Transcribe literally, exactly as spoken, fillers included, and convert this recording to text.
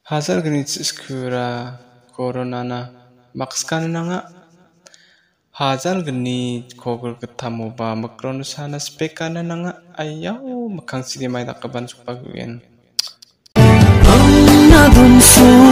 Hazal genit skura coronana makskan nanga hazal genit kogel ketamo ba makron sana spekana nanga ayaw makang sidi may nakaban supaguin. Ang nagumso